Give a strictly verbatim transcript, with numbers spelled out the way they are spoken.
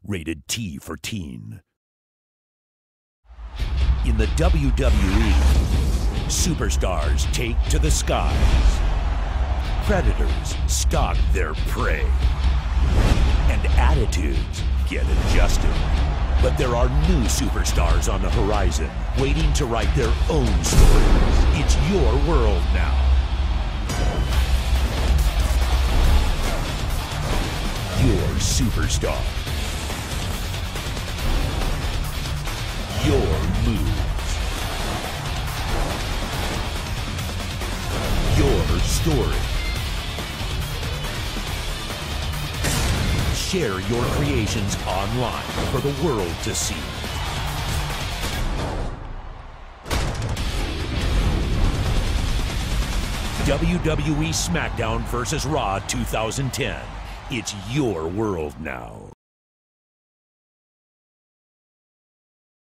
Rated T for teen. In the W W E, superstars take to the skies. Predators stalk their prey. And attitudes get adjusted. But there are new superstars on the horizon, waiting to write their own stories. It's your world now. Your superstar. Your moves. Your story. Share your creations online for the world to see. W W E Smackdown versus Raw two thousand ten. It's your world now.